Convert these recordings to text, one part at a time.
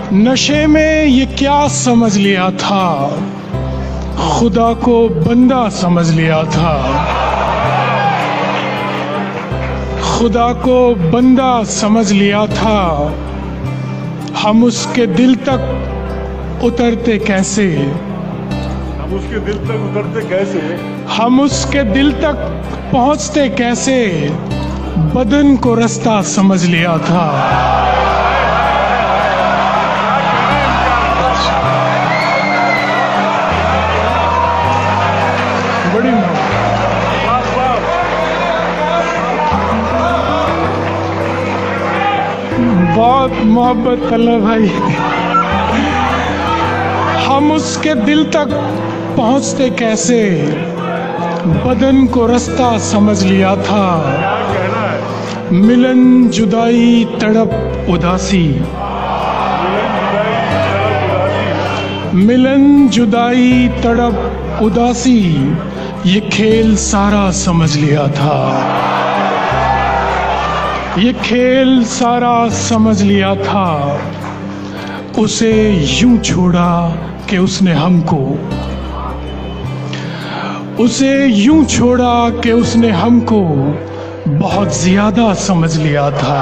नशे में ये क्या समझ लिया था, खुदा को बंदा समझ लिया था। खुदा को बंदा समझ लिया था। हम उसके दिल तक उतरते कैसे, हम उसके दिल तक उतरते कैसे, हम उसके दिल तक पहुंचते कैसे, बदन को रास्ता समझ लिया था। बड़ी बहुत मोहब्बत अल्लाह भाई। हम उसके दिल तक पहुंचते कैसे, बदन को रास्ता समझ लिया था। मिलन जुदाई तड़प उदासी, मिलन जुदाई तड़प उदासी, ये खेल सारा समझ लिया था। ये खेल सारा समझ लिया था। उसे यूं छोड़ा कि उसने हमको, उसे यूं छोड़ा कि उसने हमको बहुत ज्यादा समझ लिया था।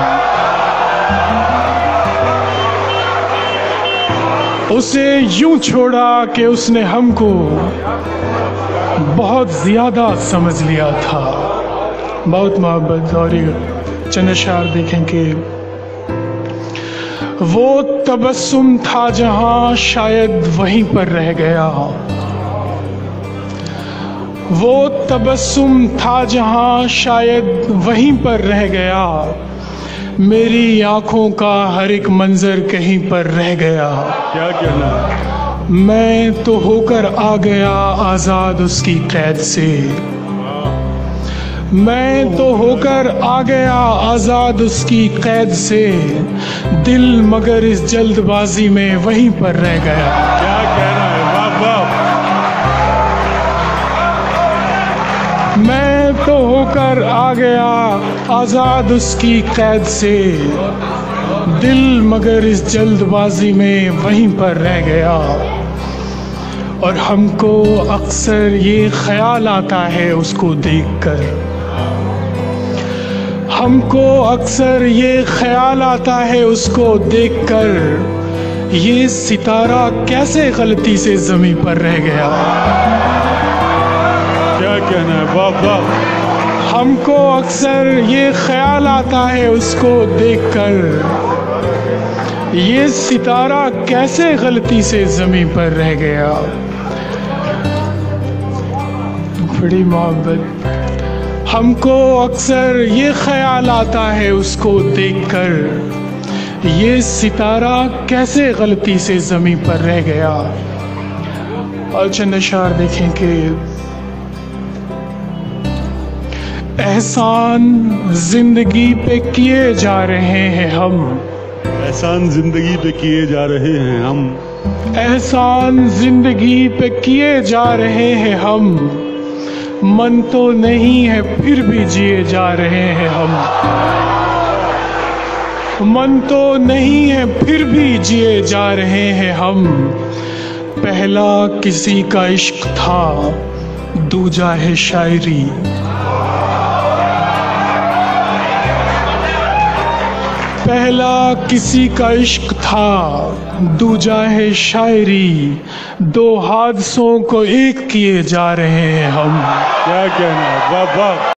उसे यूं छोड़ा कि उसने हमको बहुत ज्यादा समझ लिया था। बहुत मोहब्बत। और चंद अशआर देखें कि वो तबस्सुम था जहां शायद वहीं पर रह गया। वो तबस्सुम था जहां शायद वहीं पर रह गया। मेरी आंखों का हर एक मंजर कहीं पर रह गया। क्या कहना है? मैं तो होकर आ गया आजाद उसकी कैद से। मैं तो होकर आ गया आजाद उसकी कैद से। दिल मगर इस जल्दबाजी में वहीं पर रह गया। क्या कहना है? वाह वाह। मैं तो होकर आ गया आजाद उसकी कैद से। दिल मगर इस जल्दबाजी में वहीं पर रह गया। और हमको अक्सर ये ख्याल आता है उसको देखकर, हमको अक्सर ये ख्याल आता है उसको देखकर, ये सितारा कैसे गलती से ज़मीं पर रह गया। क्या कहना है? वाह वाह। हमको अक्सर ये ख्याल आता है उसको देखकर, ये सितारा कैसे गलती से ज़मीं पर रह गया। बड़ी मोहब्बत। हमको अक्सर ये ख्याल आता है उसको देखकर, ये सितारा कैसे गलती से ज़मीं पर रह गया। और चंद अशआर देखें कि एहसान जिंदगी पे किए जा रहे हैं हम, एहसान जिंदगी पे किए जा रहे हैं हम, एहसान जिंदगी पे किए जा रहे हैं हम। मन तो नहीं है फिर भी जिए जा रहे हैं हम। मन तो नहीं है फिर भी जिए जा रहे हैं हम। पहला किसी का इश्क था, दूजा है शायरी। पहला किसी का इश्क था, दूजा है शायरी। दो हादसों को एक किए जा रहे हैं हम। क्या कहना है? वाह वाह।